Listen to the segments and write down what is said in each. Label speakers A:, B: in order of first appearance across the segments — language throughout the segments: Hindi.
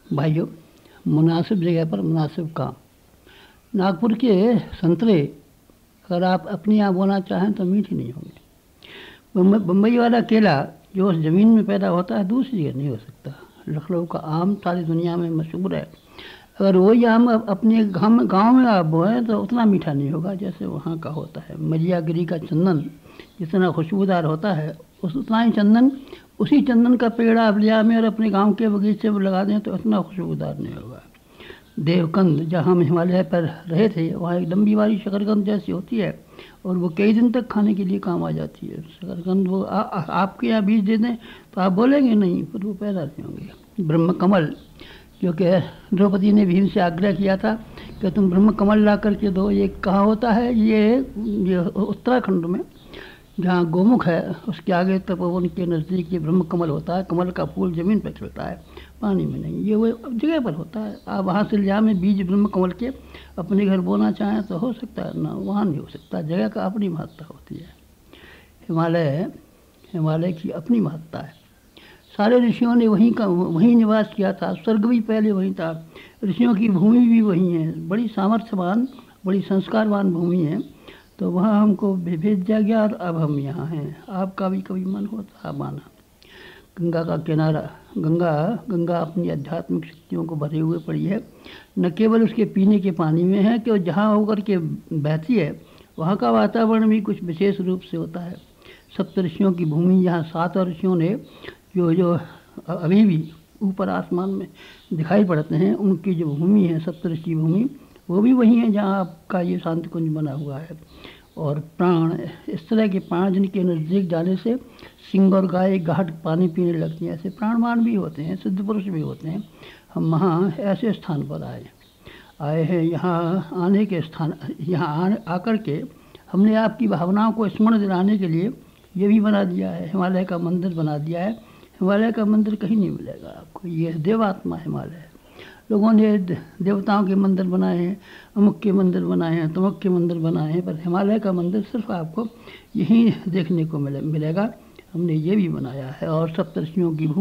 A: भाइयों, मुनासिब जगह पर मुनासिब काम। नागपुर के संतरे अगर आप अपने यहाँ बोना चाहें तो मीठे नहीं होंगे। बम्बई वाला केला जो उस ज़मीन में पैदा होता है दूसरी जगह नहीं हो सकता। लखनऊ का आम सारी दुनिया में मशहूर है। अगर वही आम अपने गांव में आप बोएं तो उतना मीठा नहीं होगा जैसे वहाँ का होता है। मलियागिरी का चंदन जितना खुशबूदार होता है उतना ही चंदन, उसी चंदन का पेड़ आप लिया में और अपने गांव के बगीचे में लगा दें तो उतना खुशबूदार नहीं होगा। देवकंद, जहाँ हम हिमालय पर रहे थे वहाँ एक लंबी वाली शकरकंद जैसी होती है और वो कई दिन तक खाने के लिए काम आ जाती है। शकरकंद वो आपके यहाँ बीज दे दें तो आप बोलेंगे नहीं, पर वो पैदा नहीं होंगे। ब्रह्म कमल, जो कि द्रौपदी ने भीम से आग्रह किया था कि तुम ब्रह्म कमल ला करके दो। ये कहाँ होता है? ये उत्तराखंड में, जहाँ गोमुख है उसके आगे तपोवन के नज़दीक ये ब्रह्म कमल होता है। कमल का फूल ज़मीन पर खिलता है, पानी में नहीं। ये वो जगह पर होता है। आप वहाँ से ले में बीज ब्रह्म कमल के अपने घर बोना चाहें तो हो सकता है, ना वहाँ नहीं हो सकता। जगह का अपनी महत्ता होती है। हिमालय की अपनी महत्ता है। सारे ऋषियों ने वहीं निवास किया था। स्वर्ग भी पहले वहीं था। ऋषियों की भूमि भी वहीं है। बड़ी सामर्थ्यवान, बड़ी संस्कारवान भूमि है। तो वहाँ हमको भेज दिया गया और अब हम यहाँ हैं। आपका भी कभी मन होता है माना। गंगा का किनारा, गंगा अपनी आध्यात्मिक शक्तियों को भरे हुए पड़ी है। न केवल उसके पीने के पानी में है कि जहाँ होकर के बहती है वहाँ का वातावरण भी कुछ विशेष रूप से होता है। सप्त ऋषियों की भूमि, यहाँ 7 ऋषियों ने जो अभी भी ऊपर आसमान में दिखाई पड़ते हैं, उनकी जो भूमि है सप्तऋषि भूमि, वो भी वही है जहाँ आपका ये शांति कुंज बना हुआ है। और प्राण, इस तरह के प्राण जिनके नज़दीक जाने से सिंह और गाय घाट पानी पीने लगती हैं, ऐसे प्राणवान भी होते हैं, सिद्ध पुरुष भी होते हैं। हम वहाँ ऐसे स्थान पर आए हैं। यहाँ आने के स्थान, यहाँ आकर के हमने आपकी भावनाओं को स्मरण दिलाने के लिए ये भी बना दिया है, हिमालय का मंदिर बना दिया है। हिमालय का मंदिर कहीं नहीं मिलेगा आपको। ये देवात्मा हिमालय है। लोगों ने देवताओं के मंदिर बनाए हैं, अमुक के मंदिर बनाए हैं, तमुक के मंदिर बनाए हैं, पर हिमालय का मंदिर सिर्फ आपको यहीं देखने को मिलेगा। हमने ये भी बनाया है। और सप्तऋषियों की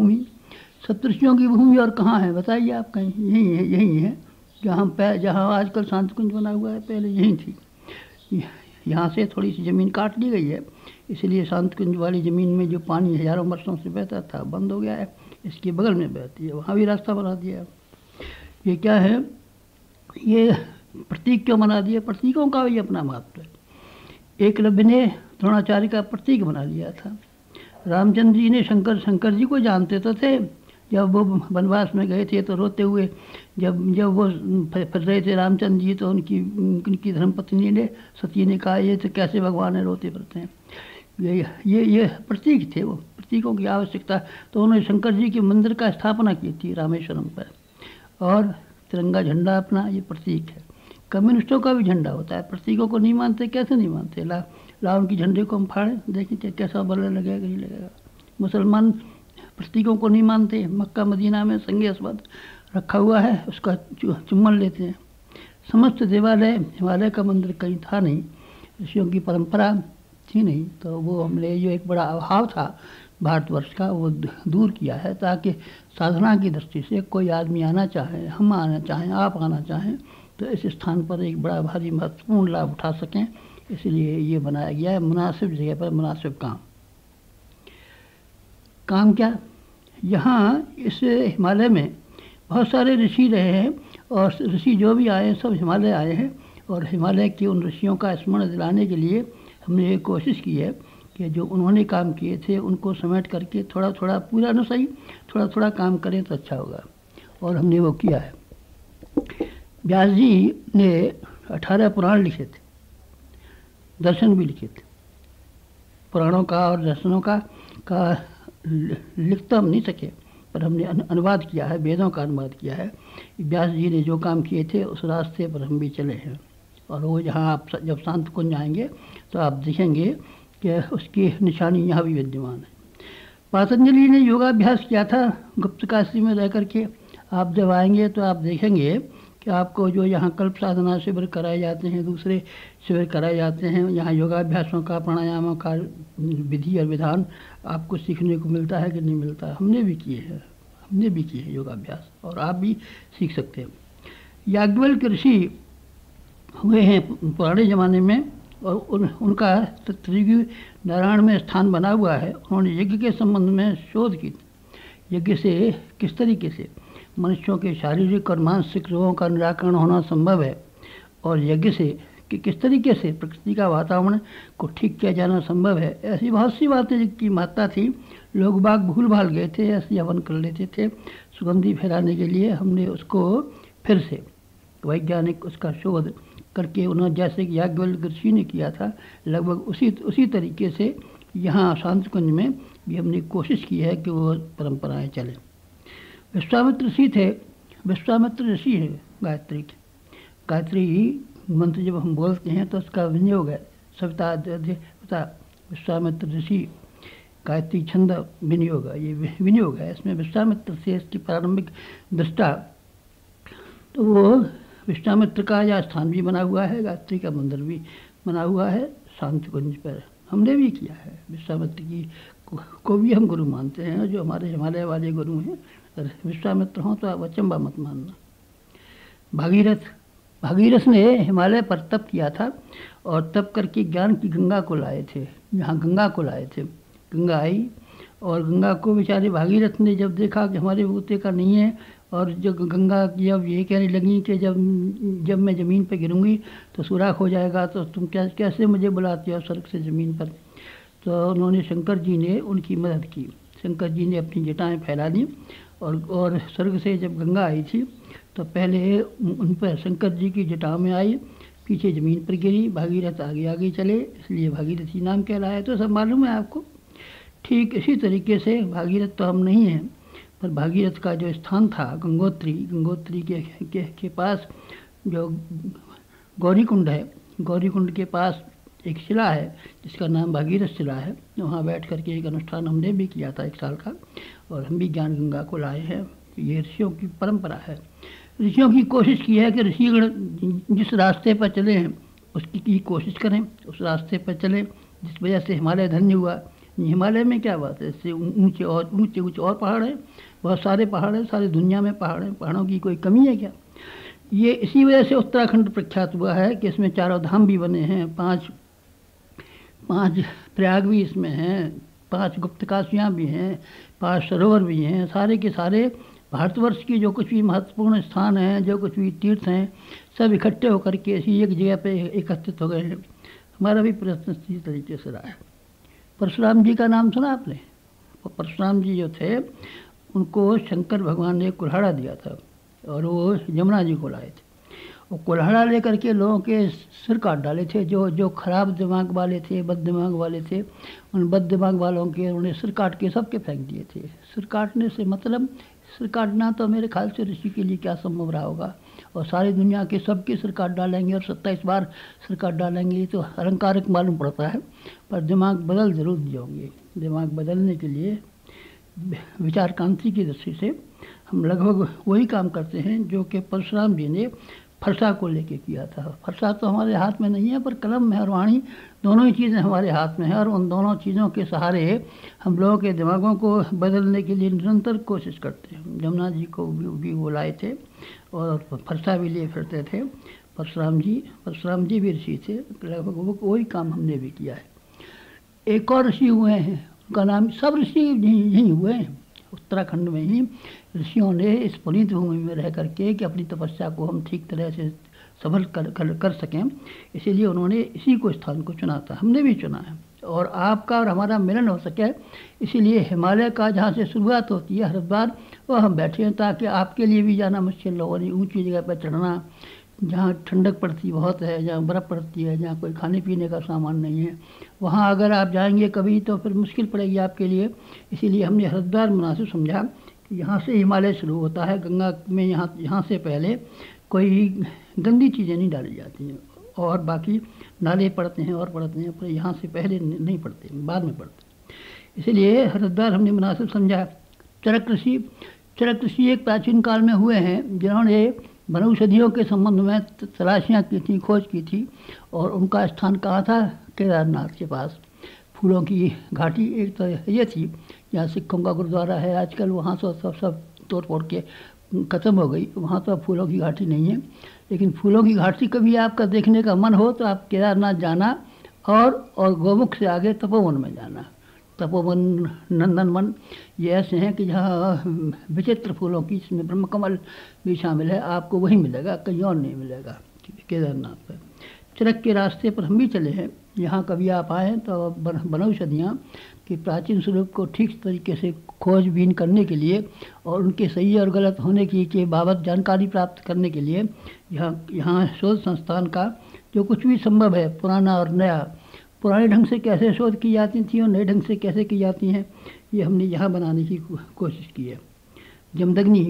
A: भूमि और कहाँ है बताइए आप? कहीं यहीं है जहाँ आजकल शांति कुंज बना हुआ है, पहले यहीं थी। यहाँ से थोड़ी सी ज़मीन काट ली गई है, इसलिए शांति कुंज वाली ज़मीन में जो पानी हज़ारों वर्षों से बहता था बंद हो गया है। इसके बगल में बहती है, वहाँ भी रास्ता बना दिया है। ये क्या है? ये प्रतीक क्यों बना दिया? प्रतीकों का भी अपना महत्व है। एकलव्य ने द्रोणाचार्य का प्रतीक बना दिया था। रामचंद्र जी ने शंकर जी को जानते तो थे। जब वो वनवास में गए थे तो रोते हुए जब वो फिर रहे थे रामचंद्र जी, तो उनकी धर्मपत्नी ने, सती ने कहा ये तो कैसे भगवान है, रोते फिरते हैं। ये प्रतीक थे, वो प्रतीकों की आवश्यकता। तो उन्होंने शंकर जी के मंदिर का स्थापना की थी रामेश्वरम पर। और तिरंगा झंडा अपना ये प्रतीक है। कम्युनिस्टों का भी झंडा होता है। प्रतीकों को नहीं मानते, कैसे नहीं मानते? ला उनकी झंडे को हम फाड़ें, देखें कैसा बल्ला लगेगा, नहीं लगेगा। मुसलमान प्रतीकों को नहीं मानते। मक्का मदीना में संगे अस्वद रखा हुआ है, उसका चुम्बन लेते हैं। समस्त देवालय, हिमालय का मंदिर कहीं था नहीं, ऋषियों की परंपरा थी नहीं। तो वो हमने जो एक बड़ा अभाव था भारतवर्ष का, वो दूर किया है, ताकि साधना की दृष्टि से कोई आदमी आना चाहे, हम आना चाहें, आप आना चाहें, तो इस स्थान पर एक बड़ा भारी महत्वपूर्ण लाभ उठा सकें। इसलिए ये बनाया गया है। मुनासिब जगह पर मुनासिब काम क्या? यहाँ इस हिमालय में बहुत सारे ऋषि रहे हैं, और ऋषि जो भी आए सब हिमालय आए हैं। और हिमालय के उन ऋषियों का स्मरण दिलाने के लिए हमने ये कोशिश की है कि जो उन्होंने काम किए थे उनको समेट करके थोड़ा थोड़ा, पूरा न सही, थोड़ा थोड़ा काम करें तो अच्छा होगा। और हमने वो किया है। व्यास जी ने 18 पुराण लिखे थे, दर्शन भी लिखे थे। पुराणों का और दर्शनों का लिख तो हम नहीं सके, पर हमने अनुवाद किया है, वेदों का अनुवाद किया है। व्यास जी ने जो काम किए थे उस रास्ते पर हम भी चले हैं। और वो जहाँ आप जब शांत कुंज आएंगे तो आप देखेंगे कि उसकी निशानी यहाँ भी विद्यमान है। पतंजलि ने योगाभ्यास किया था गुप्त काशी में रह करके। आप जब आएंगे तो आप देखेंगे कि आपको जो यहाँ कल्प साधना शिविर कराए जाते हैं, दूसरे शिविर कराए जाते हैं, यहाँ योगाभ्यासों का, प्राणायामों का विधि और विधान आपको सीखने को मिलता है कि नहीं मिलता? हमने भी किए हैं। हमने भी किए योगाभ्यास, और आप भी सीख सकते हैं। याज्ञवल्क्य ऋषि हुए हैं पुराने ज़माने में, और उनका त्रिगु नारायण में स्थान बना हुआ है। उन्होंने यज्ञ के संबंध में शोध की, यज्ञ से किस तरीके से मनुष्यों के शारीरिक और मानसिक रोगों का निराकरण होना संभव है, और यज्ञ से कि किस तरीके से प्रकृति का वातावरण को ठीक किया जाना संभव है। ऐसी बहुत सी बातें जिनकी महत्ता थी, लोग बाग भूल भाल गए थे, ऐसे हवन कर लेते थे। सुगंधी फैलाने के लिए हमने उसको फिर से वैज्ञानिक उसका शोध करके, उन्होंने जैसे कि याज्ञवल्क्य ऋषि ने किया था, लगभग उसी तरीके से यहाँ शांति कुंज में भी हमने कोशिश की है कि वो परंपराएं चलें। विश्वामित्र ऋषि थे, विश्वामित्र ऋषि है गायत्री के। गायत्री मंत्र जब हम बोलते हैं तो उसका विनियोग है सविता देवता विश्वामित्र ऋषि, गायत्री छंद विनियोग है, ये विनियोग है। इसमें विश्वामित्र से इसकी प्रारंभिक दृष्टा, तो वो विश्वामित्र का यह स्थान भी बना हुआ है, गायत्री का मंदिर भी बना हुआ है शांति कुंज पर। हमने भी किया है। विश्वामित्र की को भी हम गुरु मानते हैं, जो हमारे हिमालय वाले गुरु हैं। अगर विश्वामित्र हों तो आप अचंबा मत मानना। भागीरथ ने हिमालय पर तप किया था, और तप करके ज्ञान की गंगा को लाए थे। यहाँ गंगा को लाए थे, गंगा आई, और गंगा को बेचारे भागीरथ ने जब देखा कि हमारे बूते का नहीं है, और जब गंगा जब ये कहने लगी कि जब मैं ज़मीन पर गिरूंगी तो सुराख हो जाएगा, तो तुम कैसे मुझे बुलाते हो स्वर्ग से ज़मीन पर। तो उन्होंने शंकर जी ने उनकी मदद की। शंकर जी ने अपनी जटाएं फैला दी, और स्वर्ग से जब गंगा आई थी तो पहले उन पर शंकर जी की जटाओं में आई, पीछे ज़मीन पर गिरी, भागीरथ आगे आगे चले, इसलिए भागीरथी नाम कहलाया। तो सब मालूम है आपको। ठीक इसी तरीके से भागीरथ तो हम नहीं हैं, पर भागीरथ का जो स्थान था गंगोत्री के पास जो गौरीकुंड है, गौरीकुंड के पास एक शिला है जिसका नाम भागीरथ शिला है। वहाँ बैठ करके एक अनुष्ठान हमने भी किया था 1 साल का, और हम भी ज्ञान गंगा को लाए हैं। ये ऋषियों की परंपरा है। ऋषियों की कोशिश की है कि ऋषिगण जिस रास्ते पर चले हैं उसकी की कोशिश करें, उस रास्ते पर चलें जिस वजह से हिमालय धन्य हुआ। हिमालय में क्या बात है, इससे ऊंचे और पहाड़ हैं, बहुत सारे पहाड़ हैं, सारी दुनिया में पहाड़ हैं, पहाड़ों की कोई कमी है क्या। ये इसी वजह से उत्तराखंड प्रख्यात हुआ है कि इसमें 4 धाम भी बने हैं, 5 प्रयाग भी इसमें हैं, 5 गुप्तकाशियाँ भी हैं, 5 सरोवर भी हैं। सारे के सारे भारतवर्ष की जो कुछ भी महत्वपूर्ण स्थान हैं, जो कुछ भी तीर्थ हैं, सब इकट्ठे होकर के इसी एक जगह पे एकत्रित हो गए हैं। हमारा भी प्रयत्न इसी तरीके से रहा है। परशुराम जी का नाम सुना आपने? परशुराम जी जो थे उनको शंकर भगवान ने कुल्हाड़ा दिया था, और वो यमुना जी को लाए थे। वो कुल्हाड़ा लेकर के लोगों के सिर काट डाले थे, जो खराब दिमाग वाले थे, बद दिमाग वाले थे, उन बद दिमाग वालों के उन्होंने सिर काट के सबके फेंक दिए थे। सिर काटने से मतलब, सिर काटना तो मेरे ख्याल से ऋषि के लिए क्या संभव रहा होगा, और सारी दुनिया के सबके सिर काट डालेंगे और 27 बार सिर काट डालेंगे, तो अलंकारिक मालूम पड़ता है। पर दिमाग बदल जरूर दिए होंगे। दिमाग बदलने के लिए विचार क्रांति की दृष्टि से हम लगभग वही काम करते हैं जो कि परशुराम जी ने फरसा को लेके किया था। फरसा तो हमारे हाथ में नहीं है, पर कलम है और वाणी दोनों ही चीज़ें हमारे हाथ में है, और उन दोनों चीज़ों के सहारे हम लोगों के दिमागों को बदलने के लिए निरंतर कोशिश करते हैं। यमुना जी को भी वो लाए थे, और फरसा भी लिए फिरते थे। परशुराम जी भी ऋषि थे, लगभग वही काम हमने भी किया है। एक और ऋषि हुए हैं, उनका नाम, सब ऋषि यहीं हुए हैं उत्तराखंड में ही। ऋषियों ने इस पुनीत भूमि में रह करके कि अपनी तपस्या को हम ठीक तरह से सफल कर सकें, इसीलिए उन्होंने इसी को स्थान को चुना था। हमने भी चुना है, और आपका और हमारा मिलन हो सके इसीलिए हिमालय का जहाँ से शुरुआत होती है हरिद्वार, वह हम बैठे हैं, ताकि आपके लिए भी जाना मुश्किल न हो। ऊँची जगह पर चढ़ना, जहाँ ठंडक पड़ती बहुत है, जहाँ बर्फ़ पड़ती है, जहाँ कोई खाने पीने का सामान नहीं है, वहाँ अगर आप जाएंगे कभी तो फिर मुश्किल पड़ेगी आपके लिए। इसीलिए हमने हरिद्वार मुनासिब समझा कि यहाँ से हिमालय शुरू होता है। गंगा में यहाँ से पहले कोई गंदी चीज़ें नहीं डाली जाती हैं, और बाकी नाले पड़ते हैं और पड़ते हैं, पर यहाँ से पहले नहीं पड़ते, बाद में पड़ते। इसीलिए हरिद्वार हमने मुनासिब समझा। चरक ऋषि एक प्राचीन काल में हुए हैं, जिन्होंने वनौषधियों के संबंध में तलाशियाँ की थी, खोज की थी, और उनका स्थान कहाँ था? केदारनाथ के पास। फूलों की घाटी एक तो ये थी, जहाँ सिखों का गुरुद्वारा है आजकल, वहाँ से सब तोड़ फोड़ के ख़त्म हो गई। वहाँ तो अब फूलों की घाटी नहीं है, लेकिन फूलों की घाटी कभी आपका देखने का मन हो तो आप केदारनाथ जाना और गौमुख से आगे तपोवन में जाना। तपोवन, नंदनवन, ये ऐसे हैं कि जहाँ विचित्र फूलों की, इसमें ब्रह्मकमल भी शामिल है, आपको वही मिलेगा, कहीं और नहीं मिलेगा केदारनाथ पर। चरक के रास्ते पर हम भी चले हैं। यहाँ कभी आप आएँ तो बनौषधियाँ कि प्राचीन स्वरूप को ठीक तरीके से खोजबीन करने के लिए और उनके सही और गलत होने की के बाबत जानकारी प्राप्त करने के लिए यहाँ शोध संस्थान का जो कुछ भी संभव है, पुराना और नया, पुराने ढंग से कैसे शोध की जाती थी और नए ढंग से कैसे की जाती हैं, ये हमने यहाँ बनाने की कोशिश की है। जमदग्नि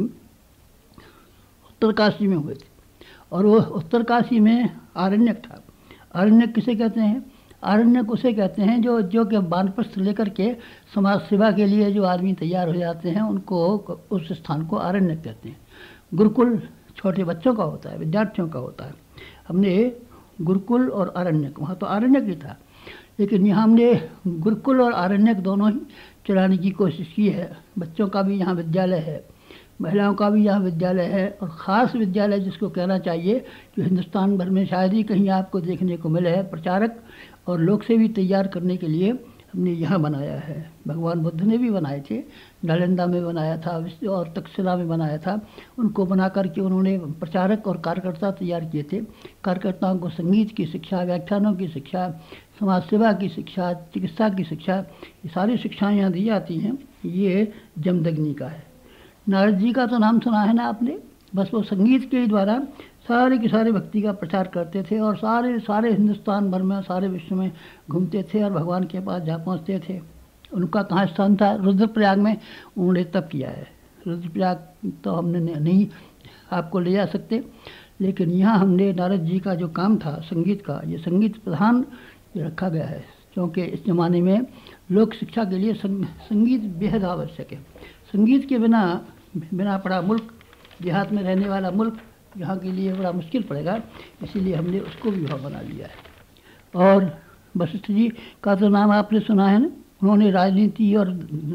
A: उत्तरकाशी में हुए थे और वो उत्तरकाशी में आरण्यक था। आरण्यक किसे कहते हैं? आरण्यक उसे कहते हैं जो कि वानप्रस्थ लेकर के समाज सेवा के लिए जो आदमी तैयार हो जाते हैं, उनको उस स्थान को आरण्यक कहते हैं। गुरुकुल छोटे बच्चों का होता है, विद्यार्थियों का होता है। हमने गुरुकुल और आरण्यक, वहाँ तो आरण्यक ही था, लेकिन यहाँ हमने गुरुकुल और आरण्यक दोनों ही चलाने की कोशिश की है। बच्चों का भी यहाँ विद्यालय है, महिलाओं का भी यहाँ विद्यालय है, और ख़ास विद्यालय जिसको कहना चाहिए, जो हिंदुस्तान भर में शायद ही कहीं आपको देखने को मिले है, प्रचारक और लोक से भी तैयार करने के लिए हमने यहाँ बनाया है। भगवान बुद्ध ने भी बनाए थे, नालंदा में बनाया था और तक्षशिला में बनाया था। उनको बना करके उन्होंने प्रचारक और कार्यकर्ता तैयार किए थे। कार्यकर्ताओं को संगीत की शिक्षा, व्याख्यानों की शिक्षा, समाज सेवा की शिक्षा, चिकित्सा की शिक्षा, ये सारी शिक्षाएँ यहाँ दी जाती हैं। ये जमदग्नि का है। नारद जी का तो नाम सुना है ना आपने, बस वो संगीत के द्वारा सारे के सारे भक्ति का प्रचार करते थे और सारे हिंदुस्तान भर में, सारे विश्व में घूमते थे और भगवान के पास जा पहुँचते थे। उनका कहाँ स्थान था? रुद्रप्रयाग में उन्होंने तप किया है। रुद्रप्रयाग तो हमने नहीं आपको ले जा सकते, लेकिन यहाँ हमने नारद जी का जो काम था संगीत का, ये संगीत प्रधान रखा गया है, क्योंकि इस ज़माने में लोक शिक्षा के लिए संगीत बेहद आवश्यक है। संगीत के बिना पड़ा मुल्क, देहात में रहने वाला मुल्क, यहाँ के लिए बड़ा मुश्किल पड़ेगा, इसीलिए हमने उसको भी वहाँ बना लिया है। और वशिष्ठ जी का तो नाम आपने सुना है ना, उन्होंने राजनीति और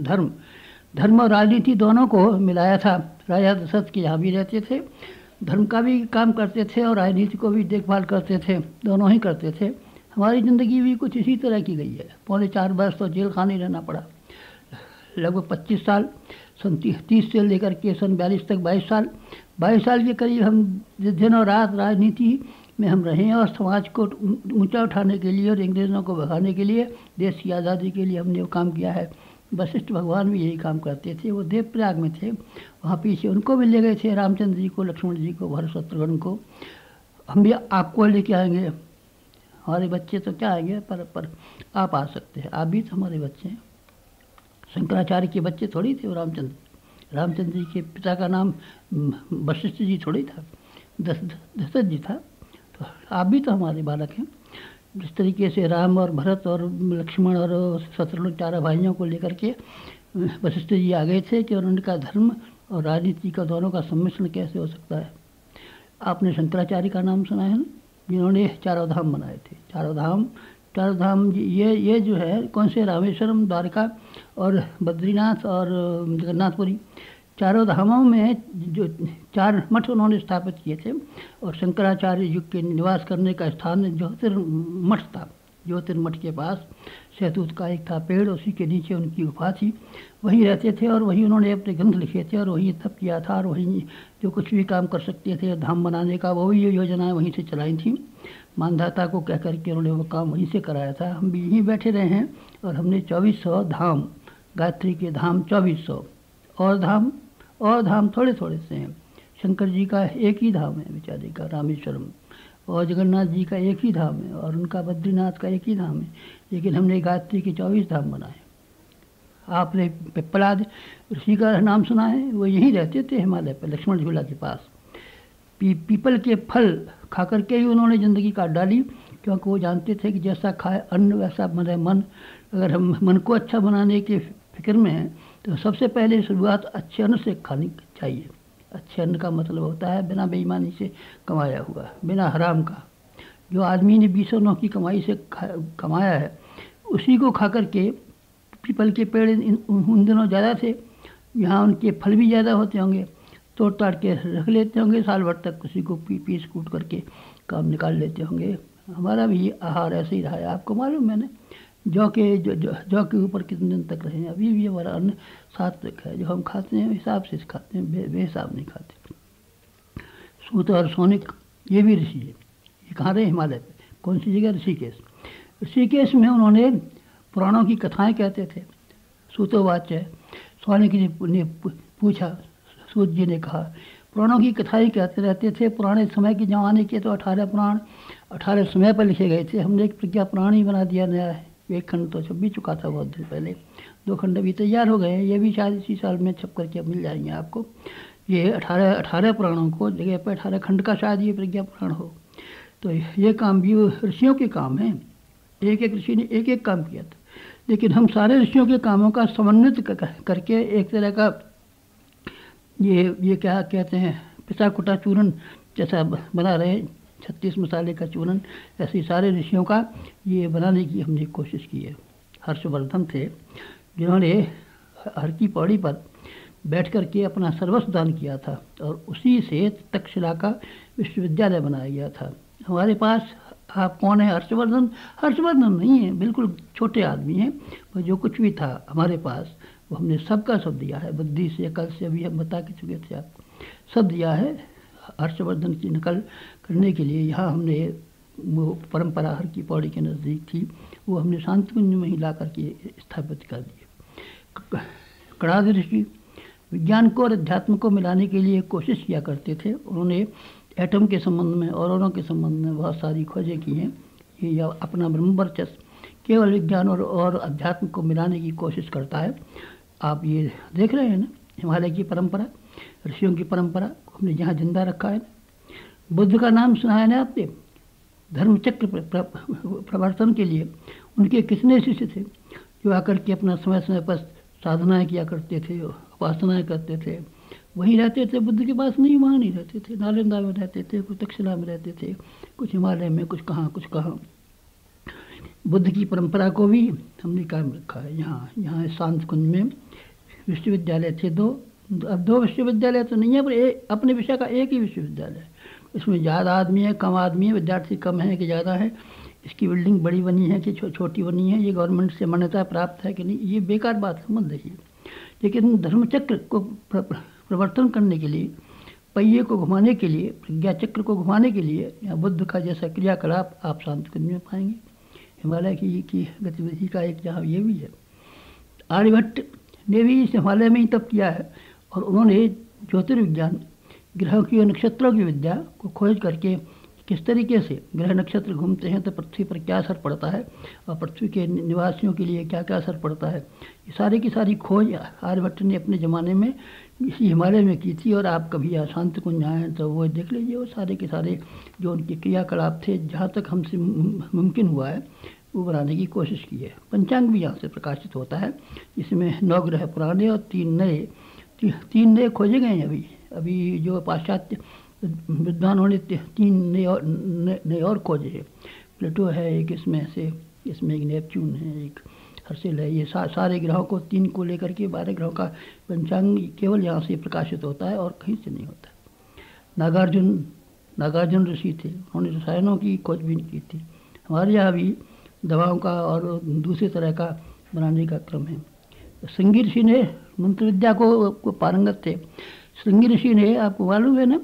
A: धर्म और राजनीति दोनों को मिलाया था। राजा दशरथ के यहाँ भी रहते थे, धर्म का भी काम करते थे और राजनीति को भी देखभाल करते थे, दोनों ही करते थे। हमारी ज़िंदगी भी कुछ इसी तरह की गई है। 4.25 वर्ष तो जेल खाने रहना पड़ा, लगभग 25 साल, सन 30 से लेकर के सन 42 तक 22 साल के करीब हम दिन और रात राजनीति में हम रहे और समाज को ऊंचा उठाने के लिए और अंग्रेज़ों को भगाने के लिए, देश की आज़ादी के लिए हमने वो काम किया है। वशिष्ठ भगवान भी यही काम करते थे। वो देवप्रयाग में थे, वहाँ पीछे उनको भी ले गए थे, रामचंद्र जी को, लक्ष्मण जी को, भरत शत्रुघ्न को। हम भी आपको लेके आएंगे, हमारे बच्चे तो क्या आएंगे, पर आप आ सकते हैं, आप भी तो हमारे बच्चे हैं। शंकराचार्य के बच्चे थोड़ी थे वो रामचंद्र जी के पिता का नाम वशिष्ठ जी थोड़ी था, दशरथ जी था। तो आप भी तो हमारे बालक हैं। जिस तरीके से राम और भरत और लक्ष्मण और शत्रुघ्न चारों भाइयों को लेकर के वशिष्ठ जी आ गए थे कि उनका धर्म और राजनीति का दोनों का सम्मिश्रण कैसे हो सकता है। आपने शंकराचार्य का नाम सुना है ना, जिन्होंने चारों धाम बनाए थे। चारों धाम ये जो है कौन से, रामेश्वरम, द्वारका और बद्रीनाथ और जगन्नाथपुरी, चारों धामों में जो 4 मठ उन्होंने स्थापित किए थे। और शंकराचार्य युग के निवास करने का स्थान ज्योतिर्मठ था। ज्योतिर्मठ के पास शहतूत का एक था पेड़, उसी के नीचे उनकी गुफा थी, वहीं रहते थे और वहीं उन्होंने अपने ग्रंथ लिखे थे और वहीं तप किया था और वहीं जो कुछ भी काम कर सकते थे धाम बनाने का, वो भी योजनाएं वहीं से चलाई थी। मानधाता को कह करके उन्होंने वो काम वहीं से कराया था। हम भी यहीं बैठे रहे हैं और हमने 2400 धाम, गायत्री के धाम 2400, और धाम थोड़े थोड़े से हैं। शंकर जी का एक ही धाम है बेचारे का, रामेश्वरम, और जगन्नाथ जी का एक ही धाम है और उनका बद्रीनाथ का एक ही धाम है, लेकिन हमने गायत्री के 24 धाम बनाए। आपने पिप्पलाद ऋषि का नाम सुना है, वो यहीं रहते थे हिमालय पर, लक्ष्मण झूला के पास। पीपल के फल खा करके ही उन्होंने ज़िंदगी काट डाली, क्योंकि वो जानते थे कि जैसा खाए अन्न वैसा बने मन। अगर हम मन को अच्छा बनाने के फिक्र में हैं तो सबसे पहले शुरुआत अच्छे अन्न से खानी चाहिए। अच्छे अन्न का मतलब होता है बिना बेईमानी से कमाया हुआ, बिना हराम का। जो आदमी ने 20 की कमाई से कमाया है, उसी को खा करके, पीपल के पेड़ उन दिनों ज़्यादा थे यहाँ उनके फल भी ज़्यादा होते होंगे, तोड़ ताड़ के रख लेते होंगे, साल भर तक उसी को पीस कूट करके काम निकाल लेते होंगे। हमारा भी आहार ऐसे ही रहा है। आपको मालूम है ना, जौ के ऊपर कितने दिन तक रहे हैं। अभी भी हमारा अन्न सात्विक है, जो हम खाते हैं हिसाब से खाते हैं, बेहिसाब नहीं खाते। सूत और सोनिक ये भी ऋषि है। ये कहाँ रहे? हिमालय पे। कौन सी जगह? ऋषिकेश। ऋषिकेश में उन्होंने पुराणों की कथाएं कहते थे। सूतोवाच, सोनिक जी ने पूछा, सूत जी ने कहा, पुराणों की कथाएं कहते रहते थे। पुराने समय के ज़माने के तो 18 पुराण 18 समय पर लिखे गए थे। हमने एक प्रज्ञा पुराण ही बना दिया नया है। एक खंड तो छप भी चुका था बहुत दिन पहले, 2 खंड भी तैयार हो गए हैं। ये भी शायद इसी साल में छप करके मिल जाएंगे आपको। ये 18 पुराणों को जगह पर 18 खंड का शायद ये प्रज्ञा पुराण हो। तो ये काम भी ऋषियों के काम हैं। एक एक ऋषि ने एक एक काम किया था, लेकिन हम सारे ऋषियों के कामों का समन्वित करके एक तरह का ये क्या कहते हैं, पिसा कुटा चूरन जैसा बना रहे, 36 मसाले का चूरन, ऐसे सारे ऋषियों का ये बनाने की हमने कोशिश की है। हर्षवर्धन थे जिन्होंने हर की पौड़ी पर बैठ कर के अपना सर्वस्व दान किया था, और उसी से तक्षशिला का विश्वविद्यालय बनाया गया था। हमारे पास आप कौन है? हर्षवर्धन? हर्षवर्धन नहीं है, बिल्कुल छोटे आदमी हैं। पर जो कुछ भी था हमारे पास वो हमने सबका सब दिया है, बुद्धि से, अकल से, अभी हम बता के चुके थे आपको, सब दिया है। हर्षवर्धन की नकल करने के लिए यहाँ हमने वो परंपरा हर की पौड़ी के नज़दीक थी, वो हमने शांतिकुंज में ही ला करके स्थापित कर दिए। कणाद ऋषि विज्ञान को और अध्यात्म को मिलाने के लिए कोशिश किया करते थे। उन्होंने एटम के संबंध में, औरों के संबंध में बहुत सारी खोजें की हैं। ये अपना ब्रह्मवर्चस्व केवल विज्ञान और अध्यात्म को मिलाने की कोशिश करता है। आप ये देख रहे हैं ना, हिमालय की परंपरा, ऋषियों की परंपरा को हमने जहाँ जिंदा रखा है ना। बुद्ध का नाम सुना है ना आपने? धर्मचक्र प्रवर्तन के लिए उनके कितने शिष्य थे जो आकर के अपना समय समय पर साधनाएं किया करते थे, उपासनाएं करते थे, वहीं रहते थे। बुद्ध के पास नहीं, वहाँ नहीं रहते थे, नालंदा में रहते थे, कुछ तक्षशिला में रहते थे, कुछ हिमालय में, कुछ कहाँ। बुद्ध की परंपरा को भी हमने कायम रखा है। यहाँ शांत कुंज में विश्वविद्यालय थे 2। अब 2 विश्वविद्यालय तो नहीं है, पर अपने विषय का एक ही विश्वविद्यालय है। इसमें ज़्यादा आदमी है, कम आदमी है, विद्यार्थी कम है कि ज़्यादा है, इसकी बिल्डिंग बड़ी बनी है कि छोटी बनी है, ये गवर्नमेंट से मान्यता प्राप्त है कि नहीं, ये बेकार बात है, मत देखिए। लेकिन धर्मचक्र को प्रवर्तन करने के लिए, पहिए को घुमाने के लिए, प्रज्ञा चक्र को घुमाने के लिए यहाँ बुद्ध का जैसा क्रियाकलाप आप शांतिकुंज में पाएंगे। हिमालय की गतिविधि का एक जहाँ ये भी है। आर्यभट्ट ने भी इस हिमालय में ही तप किया है, और उन्होंने ज्योतिर्विज्ञान, ग्रहों की और नक्षत्रों की विद्या को खोज करके किस तरीके से ग्रह नक्षत्र घूमते हैं तो पृथ्वी पर क्या असर पड़ता है, और पृथ्वी के निवासियों के लिए क्या क्या असर पड़ता है, ये सारी की सारी खोज आर्यभट्ट ने अपने ज़माने में इसी हिमालय में की थी। और आप कभी शांतिकुंज आएँ तो वो देख लीजिए, वो सारे के सारे जो उनके क्रियाकलाप थे, जहाँ तक हमसे मुमकिन हुआ है वो बनाने की कोशिश की है। पंचांग भी यहाँ से प्रकाशित होता है, जिसमें 9 ग्रह पुराने और 3 नए खोजे गए हैं। अभी जो पाश्चात्य विद्वानों ने 3 नए और खोजे हैं। प्लूटो है एक, इसमें एक नेपच्यून है, एक हर्षेल है। ये सारे ग्रहों को 3 को लेकर के 12 ग्रहों का पंचांग केवल यहाँ से प्रकाशित होता है और कहीं से नहीं होता। नागार्जुन ऋषि थे, उन्होंने रसायनों की खोजबीन की थी। हमारे यहाँ भी दवाओं का और दूसरी तरह का बनाने का क्रम है। श्रृंगी ऋषि ने मंत्र विद्या को पारंगत थे। श्रृंगी ऋषि ने, आपको मालूम है ना,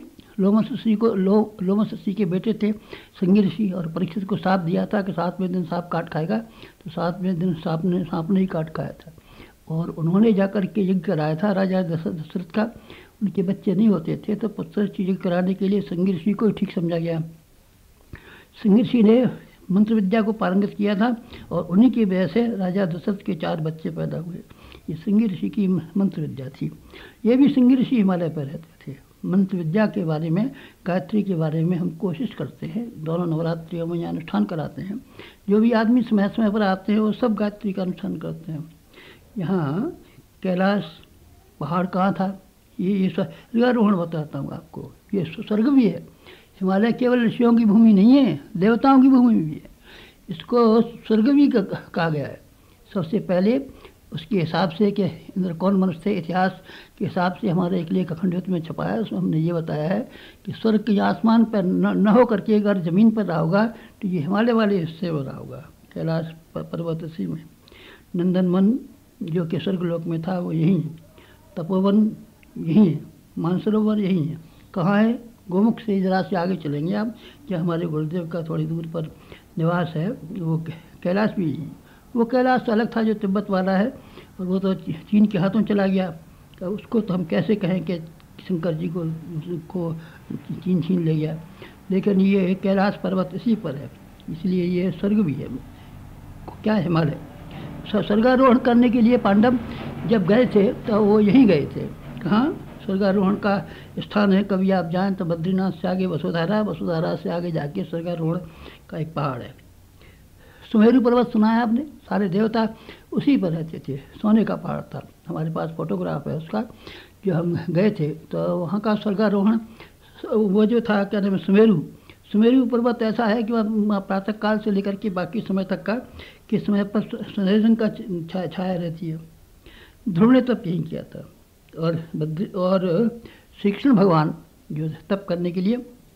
A: लोमस ऋषि के बेटे थे श्रृंगी ऋषि, और परीक्षित को सांप दिया था कि 7वें दिन सांप काट खाएगा, तो 7वें दिन सांप ने ही काट खाया था। और उन्होंने जाकर के यज्ञ कराया था राजा दशरथ का। उनके बच्चे नहीं होते थे, तो पुत्र यज्ञ कराने के लिए श्रृंगी ऋषि को ठीक समझा गया। श्रृंगी ऋषि ने मंत्र विद्या को पारंगत किया था, और उन्हीं की वजह से राजा दशरथ के 4 बच्चे पैदा हुए। ये श्रृंगी ऋषि की मंत्र विद्या थी। ये भी श्रृंगी ऋषि हिमालय पर रहते थे। मंत्र विद्या के बारे में, गायत्री के बारे में हम कोशिश करते हैं। दोनों नवरात्रियों में यहाँ अनुष्ठान कराते हैं। जो भी आदमी समय समय पर आते हैं वो सब गायत्री का अनुष्ठान करते हैं। यहाँ कैलाश पहाड़ कहाँ था, ये स्वर्गारोहण बताता हूँ आपको। ये स्वर्ग भी है। हिमालय केवल ऋषियों की भूमि नहीं है, देवताओं की भूमि भी है। इसको स्वर्ग भी कहा गया है। सबसे पहले उसके हिसाब से कि इंद्र कौन मनुष्य थे, इतिहास के हिसाब से हमारे एक लेख अखंड में छपा है। उसमें हमने ये बताया है कि स्वर्ग के आसमान पर न हो करके अगर ज़मीन पर रहा होगा तो ये हिमालय वाले हिस्से में रहा होगा, कैलाश पर्वत इसी में। नंदनवन जो कि स्वर्गलोक में था वो यहीं, तपोवन यहीं है, मानसरोवर यहीं है। कहाँ है? गोमुख से ज़रा से आगे चलेंगे आप, जहाँ हमारे गुरुदेव का थोड़ी दूर पर निवास है, वो कैलाश भी यहीं। वो कैलाश तो अलग था जो तिब्बत वाला है, और वो तो चीन के हाथों चला गया। तो उसको तो हम कैसे कहें कि शंकर जी को चीन छीन ले गया। लेकिन ये कैलाश पर्वत इसी पर है, इसलिए ये स्वर्ग भी है। क्या है हिमालय? स्वर्गारोहण करने के लिए पांडव जब गए थे तो वो यहीं गए थे। कहाँ? स्वर्गारोहण का स्थान है, कभी आप जाएं तो बद्रीनाथ से आगे वसुधारा, वसुधारा से आगे जाके स्वर्गारोहण का एक पहाड़ है। सुमेरु पर्वत सुना है आपने? सारे देवता उसी पर रहते थे, सोने का पहाड़ था। हमारे पास फोटोग्राफ है उसका, जो हम गए थे तो वहाँ का स्वर्गारोहण वो जो था, क्या नाम है, सुमेरु पर्वत ऐसा है कि वहाँ प्रातः काल से लेकर के बाकी समय तक का किस समय पर सूर्योदय का छाया रहती है। ध्रुव ने तप यही किया था। और श्री कृष्ण भगवान जो तप करने के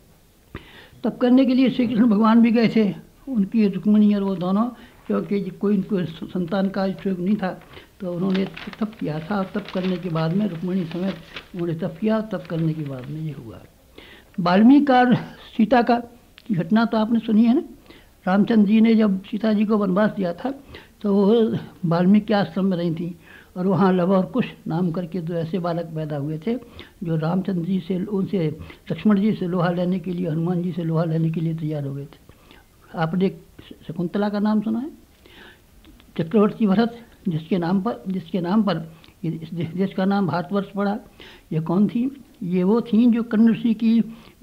A: लिए श्री कृष्ण भगवान भी गए थे। उनकी रुक्मिणी और वो दोनों, क्योंकि कोई उनको संतान का उपयोग नहीं था तो उन्होंने तप किया था। और तप करने के बाद में रुक्मिणी समेत उन्होंने तप किया। तप करने के बाद में ये हुआ। वाल्मीकि और सीता का की घटना तो आपने सुनी है ना। रामचंद्र जी ने जब सीता जी को वनवास दिया था तो वो वाल्मीकि आश्रम में रही थी, और वहाँ लव और कुश नाम करके दो ऐसे बालक पैदा हुए थे जो रामचंद्र जी से, उनसे लक्ष्मण जी से लोहा लेने के लिए, हनुमान जी से लोहा लेने के लिए तैयार हो गए थे। आपने शकुंतला का नाम सुना है? चक्रवर्ती भरत जिसके नाम पर इस देश का नाम भारतवर्ष पड़ा। ये कौन थी? ये वो थी जो कर्ण ऋषि की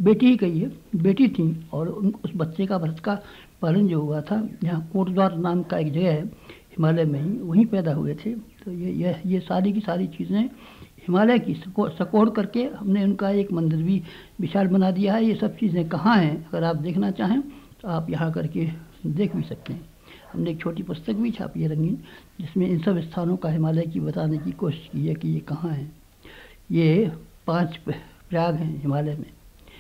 A: बेटी थी, और उस बच्चे का, भरत का पालन जो हुआ था, यहाँ कोटद्वार नाम का एक जगह है हिमालय में ही, वहीं पैदा हुए थे। तो ये सारी की सारी चीज़ें हिमालय की सकोड़ करके हमने उनका एक मंदिर भी विशाल बना दिया है। ये सब चीज़ें कहाँ हैं? अगर आप देखना चाहें तो आप यहाँ करके देख भी सकते हैं। हमने एक छोटी पुस्तक भी छापी है रंगीन, जिसमें इन सब स्थानों का हिमालय की बताने की कोशिश की है कि ये कहाँ हैं। ये 5 प्रयाग हैं हिमालय में,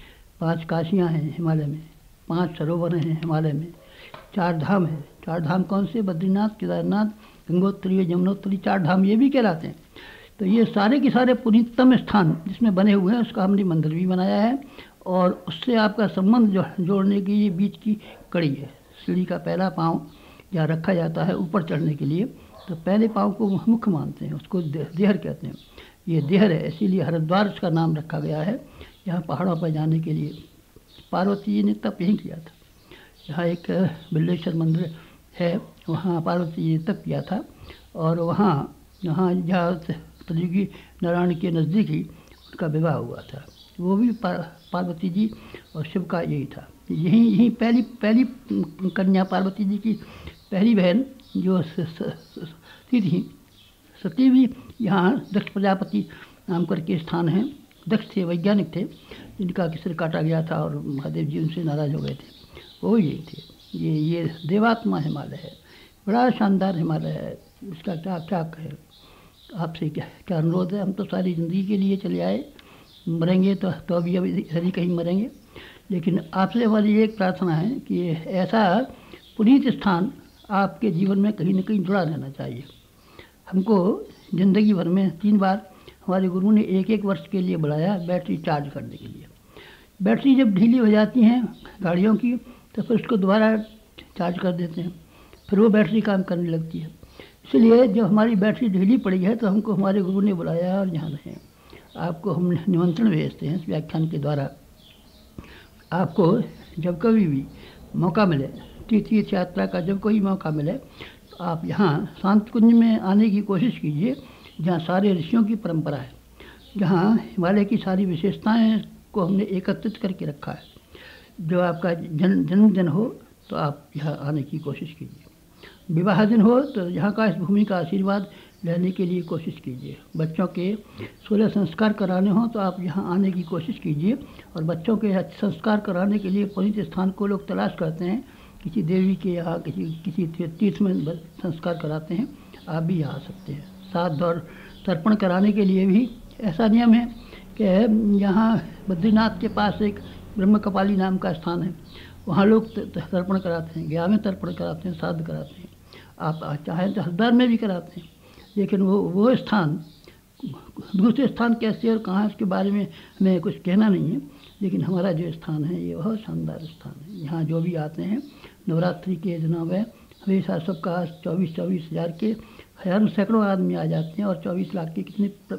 A: 5 काशियाँ हैं हिमालय में, 5 सरोवर हैं हिमालय में, 4 धाम हैं। 4 धाम कौन से? बद्रीनाथ, केदारनाथ, गंगोत्री, यमुनोत्री, 4 धाम ये भी कहलाते हैं। तो ये सारे के सारे पुनीतम स्थान जिसमें बने हुए हैं, उसका हमने मंदिर भी बनाया है, और उससे आपका संबंध जोड़ने की ये बीच की कड़ी है। सीढ़ी का पहला पाँव जहाँ रखा जाता है ऊपर चढ़ने के लिए, तो पहले पाँव को मुख्य मानते हैं, उसको देहर कहते हैं। ये देहर है, इसीलिए हरिद्वार उसका नाम रखा गया है। यहाँ पहाड़ों पर जाने के लिए पार्वती जी ने तप यहीं किया था। यहाँ एक बिल्लेश्वर मंदिर है, वहाँ पार्वती जी ने तप किया था, और वहाँ जहाँ त्रियुगी नारायण के नज़दीक ही उनका विवाह हुआ था। वो भी पार्वती जी और शिव का यही था। यहीं पहली कन्या, पार्वती जी की पहली बहन जो सती थी, सती भी यहाँ दक्ष प्रजापति नाम करके स्थान है। दक्ष थे, वैज्ञानिक थे, जिनका सिर काटा गया था और महादेव जी उनसे नाराज हो गए थे, वो यही थे। ये देवात्मा हिमालय है, बड़ा शानदार हिमालय है। इसका क्या कहे आपसे, क्या अनुरोध है। हम तो सारी ज़िंदगी के लिए चले आए, मरेंगे तो अभी इधर ही कहीं मरेंगे। लेकिन आपसे हमारी एक प्रार्थना है कि ऐसा पुनीत स्थान आपके जीवन में कहीं न कहीं जुड़ा रहना चाहिए। हमको ज़िंदगी भर में 3 बार हमारे गुरु ने 1-1 वर्ष के लिए बुलाया बैटरी चार्ज करने के लिए। बैटरी जब ढीली हो जाती हैं गाड़ियों की तो फिर उसको दोबारा चार्ज कर देते हैं, फिर वो बैटरी काम करने लगती है। इसलिए जब हमारी बैटरी ढीली पड़ी है तो हमको हमारे गुरु ने बुलाया और यहाँ रहें। आपको हम निमंत्रण भेजते हैं इस व्याख्यान के द्वारा। आपको जब कभी भी मौका मिले, तीर्थ यात्रा का जब कोई मौका मिले, तो आप यहाँ शांत कुंज में आने की कोशिश कीजिए, जहाँ सारे ऋषियों की परंपरा है, जहाँ हिमालय की सारी विशेषताएं को हमने एकत्रित करके रखा है। जो आपका जन्मदिन हो तो आप यहाँ आने की कोशिश कीजिए, विवाह दिन हो तो यहाँ का, इस भूमि का आशीर्वाद लेने के लिए कोशिश कीजिए। बच्चों के 16 संस्कार कराने हो तो आप यहाँ आने की कोशिश कीजिए। और बच्चों के संस्कार कराने के लिए पुनीत स्थान को लोग तलाश करते हैं, किसी देवी के यहाँ, किसी तीर्थ में संस्कार कराते हैं। आप भी यहाँ आ सकते हैं। श्राद्ध और तर्पण कराने के लिए भी ऐसा नियम है कि यहाँ बद्रीनाथ के पास एक ब्रह्म कपाली नाम का स्थान है, वहाँ लोग तर्पण कराते हैं, गया में तर्पण कराते हैं, श्राद्ध कराते हैं। आप चाहें तो हरिद्वार में भी कराते हैं, लेकिन वो स्थान, दूसरे स्थान कैसे और कहाँ, इसके बारे में हमें कुछ कहना नहीं है, लेकिन हमारा जो स्थान है ये बहुत शानदार स्थान है। यहाँ जो भी आते हैं नवरात्रि के दिनों में हमेशा सबका 24 हज़ार के हज़ारों सैकड़ों आदमी आ जाते हैं और 24 लाख के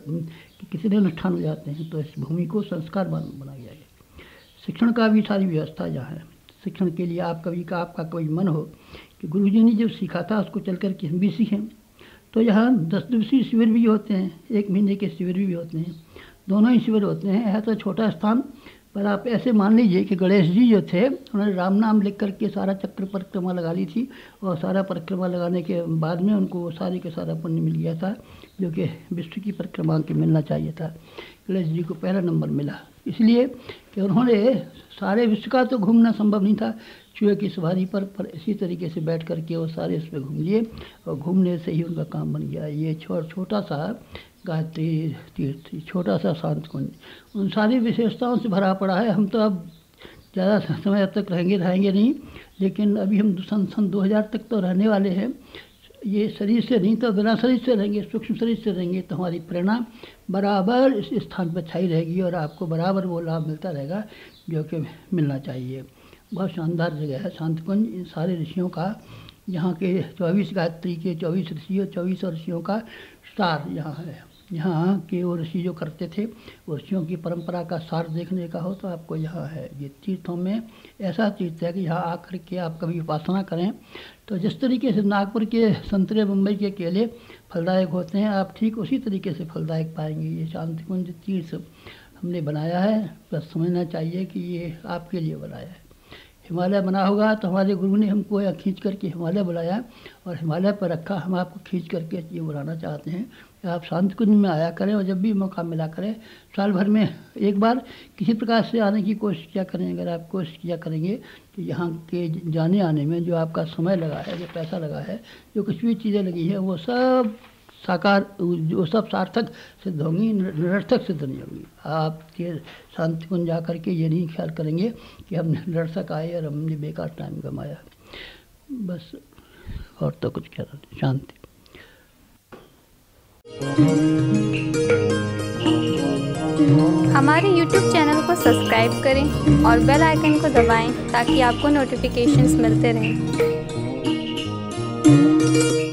A: कितने अनुष्ठान हो जाते हैं। तो इस भूमि को संस्कार बनाया गया है। शिक्षण का भी सारी व्यवस्था जहाँ है। शिक्षण के लिए आपका कोई मन हो कि गुरुजी ने जो सीखा था उसको चल कर के हम भी सीखें, तो यहाँ 10 दिवसीय शिविर भी होते हैं, 1 महीने के शिविर भी होते हैं, दोनों ही शिविर होते हैं। है तो छोटा स्थान, पर आप ऐसे मान लीजिए कि गणेश जी जो थे उन्होंने राम नाम लिख करके सारा चक्र परिक्रमा लगा ली थी, और सारा परिक्रमा लगाने के बाद में उनको सारे के सारा पुण्य मिल गया था, जो कि विश्व की परिक्रमा के मिलना चाहिए था। गणेश जी को पहला नंबर मिला, इसलिए कि उन्होंने सारे विश्व का तो घूमना संभव नहीं था चूहे की सवारी पर इसी तरीके से बैठ करके वो सारे इस पर घूम लिए, और घूमने से ही उनका काम बन गया। ये छोटा सा गायत्री तीर्थ, छोटा सा शांत कुंज उन सारी विशेषताओं से भरा पड़ा है। हम तो अब ज़्यादा समय तक रहेंगे नहीं, लेकिन अभी हम सन 2000 तक तो रहने वाले हैं। ये शरीर से नहीं तो बिना शरीर से रहेंगे, सूक्ष्म शरीर से रहेंगे, तो हमारी प्रेरणा बराबर इस स्थान पर छाई रहेगी और आपको बराबर वो लाभ मिलता रहेगा जो कि मिलना चाहिए। बहुत शानदार जगह है शांत कुंज। इन सारे ऋषियों का, यहाँ के 24 गायत्री के 24 ऋषियों 24 ऋषियों का सार यहाँ है। यहाँ के वो ऋषि जो करते थे, वो ऋषियों की परंपरा का सार देखने का हो तो आपको यहाँ है। ये तीर्थों में ऐसा तीर्थ है कि यहाँ आकर के आप कभी उपासना करें तो जिस तरीके से नागपुर के संतरे, मुंबई के केले फलदायक होते हैं, आप ठीक उसी तरीके से फलदायक पाएंगे। ये शांति कुंज तीर्थ हमने बनाया है, बस समझना चाहिए कि ये आपके लिए बनाया है। हिमालय बना होगा तो हमारे गुरु ने हमको यहाँ खींच करके हिमालय बुलाया और हिमालय पर रखा। हम आपको खींच करके ये बुलाना चाहते हैं कि आप शांति कुंज में आया करें, और जब भी मौका मिला करें, साल भर में एक बार किसी प्रकार से आने की कोशिश किया करें। अगर आप कोशिश किया करेंगे तो यहाँ के जाने आने में जो आपका समय लगा है, जो पैसा लगा है, जो कुछ भी चीज़ें लगी है, वो सब वो सब सार्थक सिद्ध होंगी, निरर्थक सिद्ध नहीं होंगी। आपके शांति कुंज जा करके ये नहीं ख्याल करेंगे कि हम निरर्थक आए और हमने बेकार टाइम गंवाया। बस और तो कुछ कहना नहीं। शांति।
B: हमारे YouTube चैनल को सब्सक्राइब करें और बेल आइकन को दबाएं ताकि आपको नोटिफिकेशंस मिलते रहें।